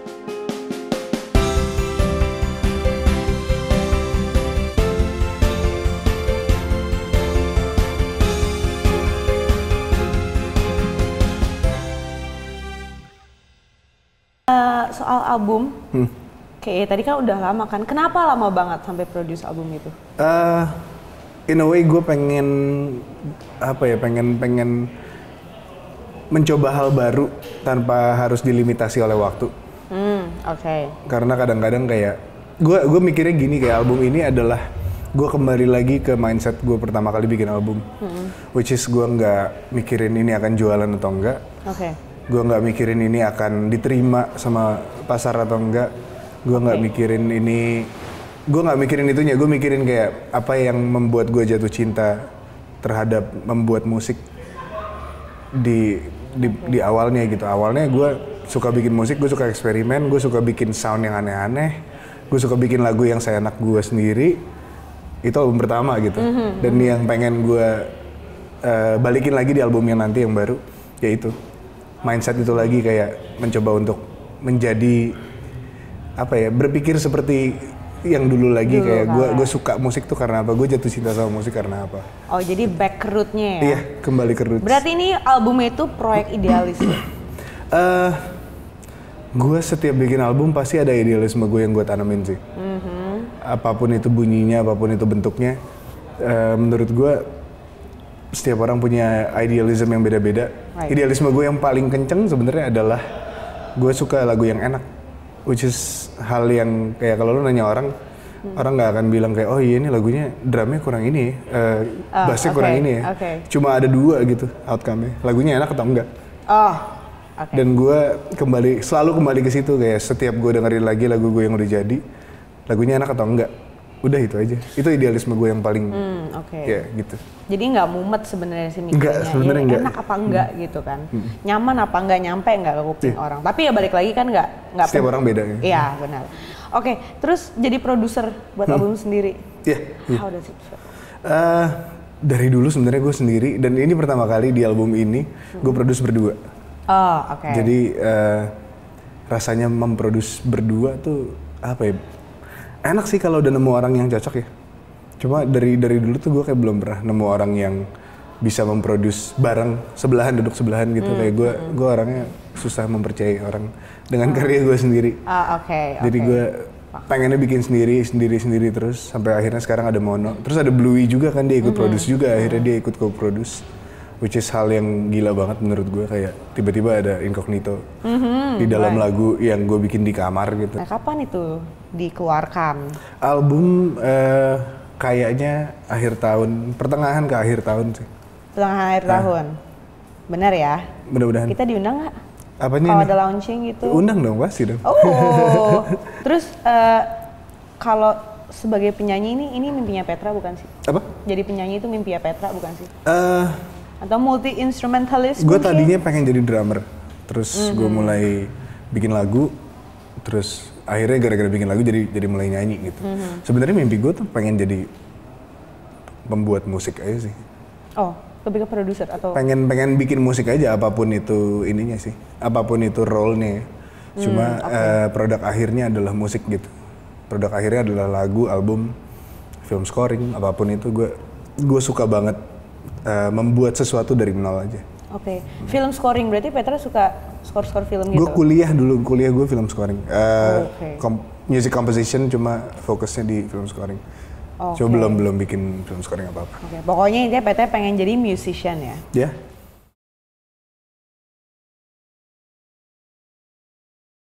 Soal album, kayak tadi kan udah lama kan. Kenapa lama banget sampai produce album itu? In a way gue pengen pengen mencoba hal baru tanpa harus dilimitasi oleh waktu. Oke. Karena kadang-kadang kayak gue mikirnya gini, kayak album ini adalah gue kembali lagi ke mindset gue pertama kali bikin album, which is gue nggak mikirin ini akan jualan atau enggak. Oke. Gue nggak mikirin ini akan diterima sama pasar atau enggak. Gue nggak mikirin ini, gue nggak mikirin itunya. Gue mikirin kayak apa yang membuat gue jatuh cinta terhadap membuat musik di awalnya gitu. Awalnya gue suka bikin musik, gue suka eksperimen, gue suka bikin sound yang aneh-aneh, gue suka bikin lagu yang seenak gue sendiri. Itu album pertama gitu. Dan yang pengen gue balikin lagi di album yang nanti yang baru, yaitu mindset itu lagi, kayak mencoba untuk menjadi berpikir seperti yang dulu lagi. Kayak gue suka musik tuh karena apa, gue jatuh cinta sama musik karena apa. Oh, jadi back ke root-nya ya? Iya, kembali ke roots. Berarti ini albumnya itu proyek idealis ya? Gue setiap bikin album pasti ada idealisme gue yang gue tanamin sih. Apapun itu bunyinya, apapun itu bentuknya, menurut gue setiap orang punya idealisme yang beda-beda. Idealisme gue yang paling kenceng sebenarnya adalah gue suka lagu yang enak, which is hal yang kayak kalau lu nanya orang nggak akan bilang kayak, oh iya ini lagunya drumnya kurang ini, bassnya kurang ini ya. Cuma ada dua gitu outcome-nya, lagunya enak atau enggak. Dan gue selalu kembali ke situ, kayak setiap gue dengerin lagi lagu gue yang udah jadi, lagunya enak atau enggak. Udah itu aja. Itu idealisme gue yang paling ya gitu. Jadi nggak mumet sebenarnya sih mikirnya. Enggak, sebenarnya enggak. Enak apa enggak gitu kan. Nyaman apa enggak, nyampe enggak ke kuping orang. Tapi ya balik lagi kan enggak setiap orang beda ya. Iya, benar. Oke, terus jadi produser buat album sendiri. Iya. How does it feel? Dari dulu sebenarnya gue sendiri, dan ini pertama kali di album ini gue produce berdua. Jadi rasanya memproduce berdua tuh apa ya? Enak sih kalau udah nemu orang yang cocok ya. Cuma dari dulu tuh gue kayak belum pernah nemu orang yang bisa memproduce bareng, duduk sebelahan gitu. Kayak gue orangnya susah mempercayai orang dengan karya gue sendiri. Jadi gue pengennya bikin sendiri terus sampai akhirnya sekarang ada Mono. Terus ada Bluey juga kan, dia ikut produce juga, akhirnya dia ikut co-produce. Which is hal yang gila banget menurut gue, kayak tiba-tiba ada incognito di dalam lagu yang gue bikin di kamar gitu. Nah, kapan itu dikeluarkan? Album kayaknya akhir tahun, pertengahan ke akhir tahun sih. Pertengahan akhir tahun? Benar ya? Mudah-mudahan. Kita diundang nggak? Apanya kalau nih? ada launching gitu? Undang dong, pasti dong. Terus kalau sebagai penyanyi ini mimpinya Petra bukan sih? Apa? Jadi penyanyi itu mimpinya Petra bukan sih? Atau multi instrumentalist? Gue tadinya pengen jadi drummer, terus gue mulai bikin lagu, terus akhirnya gara-gara bikin lagu jadi mulai nyanyi gitu. Sebenarnya mimpi gue tuh pengen jadi pembuat musik aja sih. Lebih ke produser atau? Pengen bikin musik aja, apapun itu ininya sih, apapun itu role-nya. Cuma produk akhirnya adalah musik gitu. Produk akhirnya adalah lagu, album, film scoring, apapun itu gue suka banget. Membuat sesuatu dari nol aja. Film scoring berarti Petra suka score film gitu? Gue kuliah gue film scoring. Music composition, cuma fokusnya di film scoring. Cuma belum bikin film scoring apa-apa. Pokoknya intinya Petra pengen jadi musician ya? Ya.